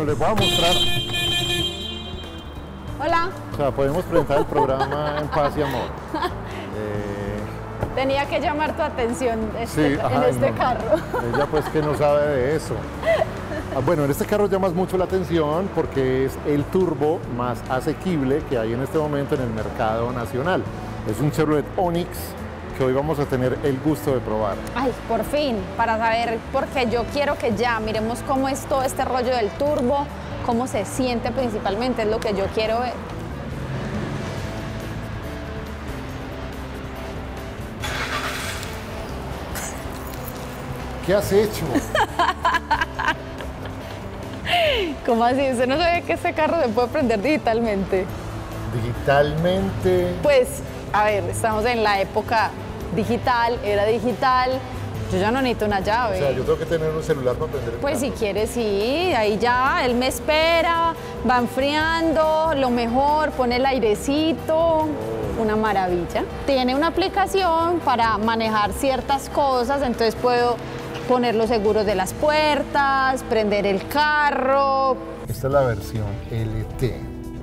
Bueno, les voy a mostrar. Hola. O sea, podemos presentar el programa En Paz y Amor. Tenía que llamar tu atención en este no, carro. Ella pues que no sabe de eso. Bueno, en este carro llama mucho la atención porque es el turbo más asequible que hay en este momento en el mercado nacional. Es un Chevrolet Onix que hoy vamos a tener el gusto de probar. Ay, por fin, para saber, porque yo quiero que ya miremos cómo es todo este rollo del turbo, cómo se siente principalmente, es lo que yo quiero ver. ¿Qué has hecho? ¿Cómo así? ¿Usted no sabe que este carro se puede prender digitalmente? Digitalmente. Pues, a ver, estamos en la época digital, era digital. Yo ya no necesito una llave. O sea, yo tengo que tener un celular para prender el Pues carro. si quieres, sí, ahí ya, él me espera, va enfriando, lo mejor, pone el airecito, una maravilla. Tiene una aplicación para manejar ciertas cosas, entonces puedo poner los seguros de las puertas, prender el carro. Esta es la versión LT,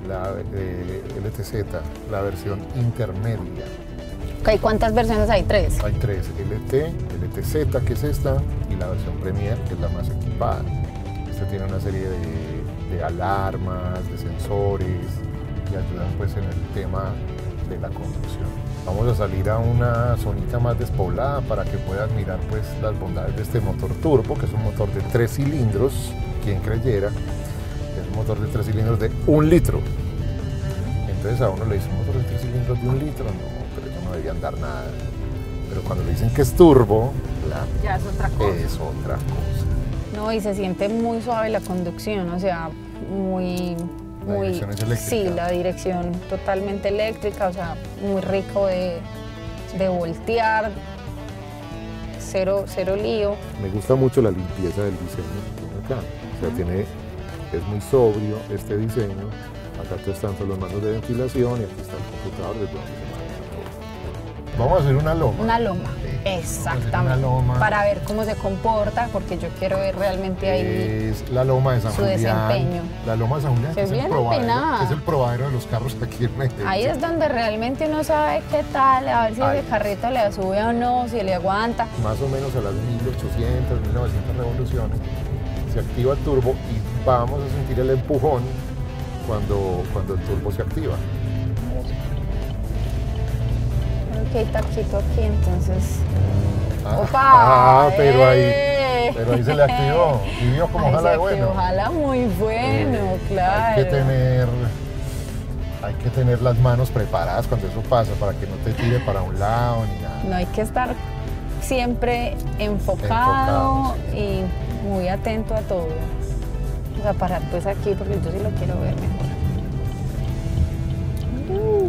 LTZ, la versión intermedia. Ok, ¿cuántas versiones hay? ¿Tres? Hay tres, LT, LTZ, que es esta, y la versión Premier, que es la más equipada. Esta tiene una serie de alarmas, de sensores, que ayudan pues en el tema de la conducción. Vamos a salir a una zonita más despoblada para que puedas mirar pues las bondades de este motor turbo, que es un motor de 3 cilindros, quien creyera, es un motor de 3 cilindros de 1 litro. Entonces a uno le dicen, un motor de 3 cilindros de 1 litro, no, pero eso no debería andar nada. Pero cuando le dicen que es turbo, Ya es otra cosa. es otra cosa. No, y se siente muy suave la conducción, o sea, muy... La dirección es eléctrica. Sí, la dirección totalmente eléctrica, o sea, muy rico de voltear, cero lío. Me gusta mucho la limpieza del diseño que tiene acá. O sea, es muy sobrio este diseño. Acá están todos los mandos de ventilación y aquí está el computador desde donde se maneja todo. Vamos a hacer una loma. Una loma, exactamente. Una loma. Para ver cómo se comporta, porque yo quiero ver realmente ahí Es la loma de San su Julián. desempeño. La loma de San Julián, que Es es bien el probadero, empinada. que es el probadero de los carros aquí en Medellín. ahí es donde realmente uno sabe qué tal, a ver si Ahí. ese carrito le sube o no, si le aguanta. Más o menos a las 1800, 1900 revoluciones, se activa el turbo y vamos a sentir el empujón cuando el turbo se activa. Ok, hay taquito aquí, entonces... Ah, ¡Opa! pero ahí ¡Eh! se le activó. Y vio como Ahí jala se de bueno. activó, jala muy bueno, claro. Hay que tener las manos preparadas cuando eso pasa para que no te tire para un lado ni nada. No hay que estar siempre enfocado Sí. y muy atento a todo. Vamos a parar pues aquí porque yo sí lo quiero ver mejor.